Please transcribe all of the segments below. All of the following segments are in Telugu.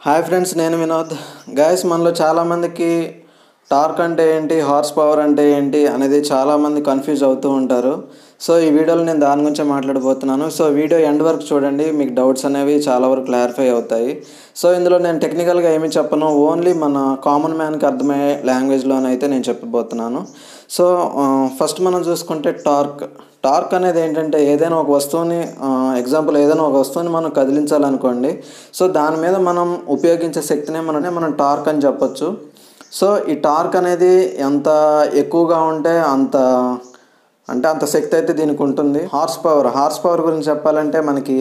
హాయ్ ఫ్రెండ్స్, నేను వినోద్. గైస్, మనలో చాలామందికి టార్క్ అంటే ఏంటి, హార్స్ పవర్ అంటే ఏంటి అనేది చాలామంది కన్ఫ్యూజ్ అవుతూ ఉంటారు. సో ఈ వీడియోలో నేను దాని గురించే మాట్లాడబోతున్నాను. సో వీడియో ఎండ్ వరకు చూడండి, మీకు డౌట్స్ అనేవి చాలా వరకు క్లారిఫై అవుతాయి. సో ఇందులో నేను టెక్నికల్గా ఏమీ చెప్పను, ఓన్లీ మన కామన్ మ్యాన్కి అర్థమయ్యే లాంగ్వేజ్లోనైతే నేను చెప్పబోతున్నాను. సో ఫస్ట్ మనం చూసుకుంటే టార్క్ అనేది ఏంటంటే ఏదైనా ఒక వస్తువుని ఏదైనా ఒక వస్తువుని మనం కదిలించాలనుకోండి. సో దాని మీద మనం ఉపయోగించే శక్తినే మనం టార్క్ అని చెప్పొచ్చు. సో ఈ టార్క్ అనేది ఎంత ఎక్కువగా ఉంటే అంత శక్తి అయితే దీనికి ఉంటుంది. హార్స్ పవర్ గురించి చెప్పాలంటే మనకి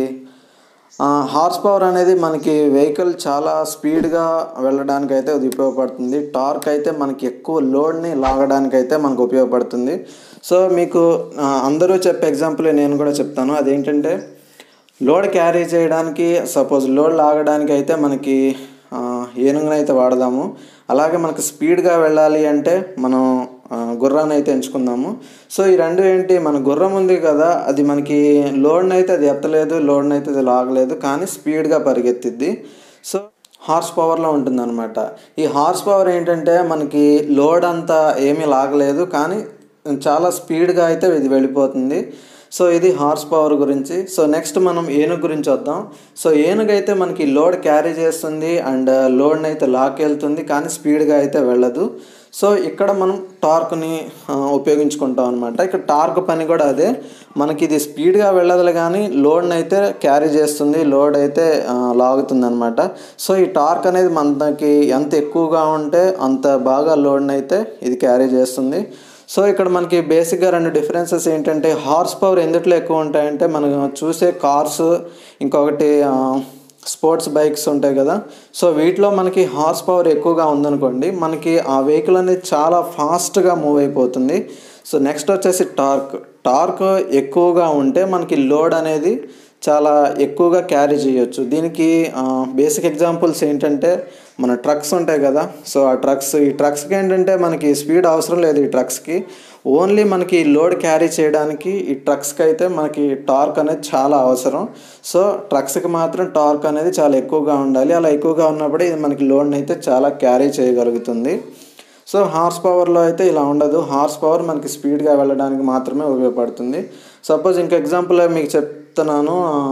హార్స్ పవర్ అనేది మనకి వెహికల్ చాలా స్పీడ్గా వెళ్ళడానికి అయితే అది ఉపయోగపడుతుంది. టార్క్ అయితే మనకి ఎక్కువ లోడ్ని లాగడానికి అయితే మనకు ఉపయోగపడుతుంది. సో మీకు అందరూ చెప్పే ఎగ్జాంపుల్ నేను కూడా చెప్తాను. అదేంటంటే లోడ్ క్యారీ చేయడానికి, సపోజ్ లోడ్ లాగడానికి అయితే మనకి ఏనుగునైతే వాడదాము. అలాగే మనకు స్పీడ్గా వెళ్ళాలి అంటే మనం గుర్రాన్ని అయితే ఎంచుకుందాము. సో ఈ రెండు ఏంటి, మన గుర్రం ఉంది కదా, అది మనకి లోడ్ని అయితే అది ఎత్తలేదు, లోడ్ని అయితే అది లాగలేదు, కానీ స్పీడ్గా పరిగెత్తిద్ది. సో హార్స్ పవర్లో ఉంటుందన్నమాట. ఈ హార్స్ పవర్ ఏంటంటే మనకి లోడ్ అంతా ఏమీ లాగలేదు, కానీ చాలా స్పీడ్గా అయితే ఇది వెళ్ళిపోతుంది. సో ఇది హార్స్ పవర్ గురించి. సో నెక్స్ట్ మనం ఏనుగు గురించి వద్దాం. సో ఏనుగు అయితే మనకి లోడ్ క్యారీ చేస్తుంది అండ్ లోడ్ని అయితే లాక్కెళ్తుంది, కానీ స్పీడ్గా అయితే వెళ్ళదు. సో ఇక్కడ మనం టార్క్ని ఉపయోగించుకుంటాం అనమాట. ఇక్కడ టార్క్ పని కూడా అదే, మనకి ఇది స్పీడ్గా వెళ్ళదు కానీ లోడ్ని అయితే క్యారీ చేస్తుంది, లోడ్ అయితే లాగుతుంది అనమాట. సో ఈ టార్క్ అనేది మనకి ఎంత ఎక్కువగా ఉంటే అంత బాగా లోడ్ని అయితే ఇది క్యారీ చేస్తుంది. సో ఇక్కడ మనకి బేసిక్గా రెండు డిఫరెన్సెస్ ఏంటంటే, హార్స్ పవర్ ఎందుట్లో ఎక్కువ ఉంటాయంటే మనం చూసే కార్స్, ఇంకొకటి స్పోర్ట్స్ బైక్స్ ఉంటాయి కదా. సో వీటిలో మనకి హార్స్ పవర్ ఎక్కువగా ఉందనుకోండి, మనకి ఆ వెహికల్ అనేది చాలా ఫాస్ట్గా మూవ్ అయిపోతుంది. సో నెక్స్ట్ వచ్చేసి టార్క్ ఎక్కువగా ఉంటే మనకి లోడ్ అనేది చాలా ఎక్కువగా క్యారీ చేయొచ్చు. దీనికి బేసిక్ ఎగ్జాంపుల్స్ ఏంటంటే మన ట్రక్స్ ఉంటాయి కదా. సో ఈ ట్రక్స్కి ఏంటంటే మనకి స్పీడ్ అవసరం లేదు. ఈ ట్రక్స్కి ఓన్లీ మనకి లోడ్ క్యారీ చేయడానికి ఈ ట్రక్స్కి అయితే మనకి టార్క్ అనేది చాలా అవసరం. సో ట్రక్స్కి మాత్రం టార్క్ అనేది చాలా ఎక్కువగా ఉండాలి. అలా ఎక్కువగా ఉన్నప్పుడు ఇది మనకి లోడ్ని అయితే చాలా క్యారీ చేయగలుగుతుంది. సో హార్స్ పవర్లో అయితే ఇలా ఉండదు. హార్స్ పవర్ మనకి స్పీడ్గా వెళ్ళడానికి మాత్రమే ఉపయోగపడుతుంది. సపోజ్ ఇంకో ఎగ్జాంపుల్ మీకు చెప్తున్నాను.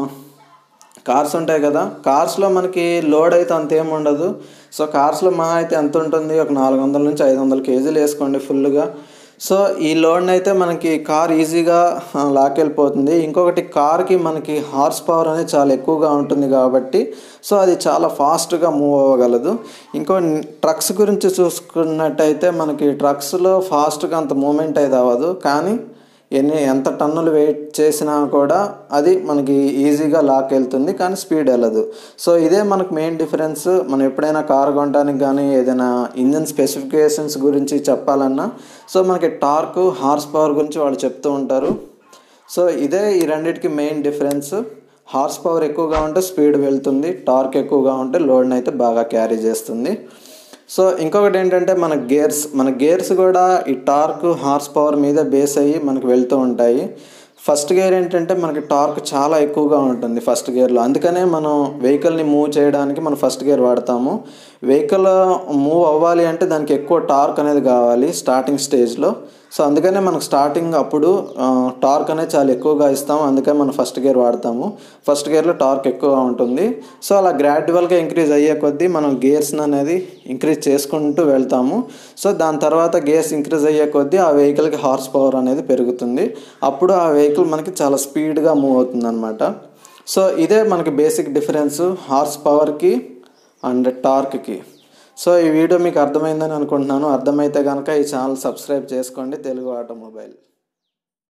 కార్స్ ఉంటాయి కదా, కార్స్లో మనకి లోడ్ అయితే అంతేం ఉండదు. సో కార్స్లో మహా అయితే ఎంత ఉంటుంది, ఒక 400 నుంచి 500 కేజీలు వేసుకోండి ఫుల్గా. సో ఈ లోడ్ని అయితే మనకి కార్ ఈజీగా లాక్కెళ్ళిపోతుంది. ఇంకొకటి, కార్కి మనకి హార్స్ పవర్ అనేది చాలా ఎక్కువగా ఉంటుంది కాబట్టి సో అది చాలా ఫాస్ట్గా మూవ్ అవ్వగలదు. ఇంకో ట్రక్స్ గురించి చూసుకున్నట్టయితే మనకి ట్రక్స్లో ఫాస్ట్గా అంత మూమెంట్ అయితే అవ్వదు, కానీ ఎంత టన్నులు వెయిట్ చేసినా కూడా అది మనకి ఈజీగా లాక్కెళ్తుంది, కానీ స్పీడ్ వెళ్ళదు. సో ఇదే మనకు మెయిన్ డిఫరెన్స్. మనం ఎప్పుడైనా కార్ కొనడానికి కానీ ఏదైనా ఇంజిన్ స్పెసిఫికేషన్స్ గురించి చెప్పాలన్నా సో మనకి టార్క్, హార్స్ పవర్ గురించి వాళ్ళు చెప్తూ ఉంటారు. సో ఇదే ఈ రెండింటికి మెయిన్ డిఫరెన్స్. హార్స్ పవర్ ఎక్కువగా ఉంటే స్పీడ్ వెళ్తుంది, టార్క్ ఎక్కువగా ఉంటే లోడ్ని అయితే బాగా క్యారీ చేస్తుంది. సో ఇంకొకటి ఏంటంటే మన గేర్స్ కూడా ఈ టార్క్, హార్స్ పవర్ మీద బేస్ అయ్యి మనకు వెళ్తూ ఉంటాయి. ఫస్ట్ గేర్ ఏంటంటే మనకి టార్క్ చాలా ఎక్కువగా ఉంటుంది ఫస్ట్ గేర్లో. అందుకనే మనం వెహికల్ని మూవ్ చేయడానికి మనం ఫస్ట్ గేర్ వాడతాము. వెహికల్ మూవ్ అవ్వాలి అంటే దానికి ఎక్కువ టార్క్ అనేది కావాలి స్టార్టింగ్ స్టేజ్లో. సో అందుకనే మనకు స్టార్టింగ్ అప్పుడు టార్క్ అనేది చాలా ఎక్కువగా ఇస్తాము, అందుకని మనం ఫస్ట్ గేర్ వాడతాము. ఫస్ట్ గేర్లో టార్క్ ఎక్కువగా ఉంటుంది. సో అలా గ్రాడ్యువల్గా ఇంక్రీజ్ అయ్యే కొద్దీ మనం గేర్స్ అనేది ఇంక్రీజ్ చేసుకుంటూ వెళ్తాము. సో దాని తర్వాత గేర్స్ ఇంక్రీజ్ అయ్యే కొద్దీ ఆ వెహికల్కి హార్స్ పవర్ అనేది పెరుగుతుంది. అప్పుడు ఆ వెహికల్ మనకి చాలా స్పీడ్గా మూవ్ అవుతుంది అనమాట. సో ఇదే మనకి బేసిక్ డిఫరెన్స్ హార్స్ పవర్కి అండ్ టార్క్కి. సో ఈ వీడియో మీకు అర్థమైందని అనుకుంటున్నాను. అర్థమైతే కనుక ఈ ఛానల్ సబ్స్క్రైబ్ చేసుకోండి, తెలుగు ఆటోమొబైల్.